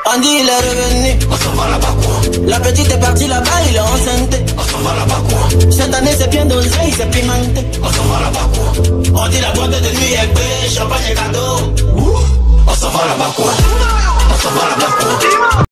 Andy il est revenu, on s'en va là-bas quoi. La petite est partie là-bas, il est enceinte. On s'en va là-bas quoi. Cette année c'est bien dosé, c'est pimenté. On s'en va là-bas quoi. On dit la boîte de nuit est belle, champagne et cadeau. On s'en va là-bas quoi. On s'en va là-bas quoi.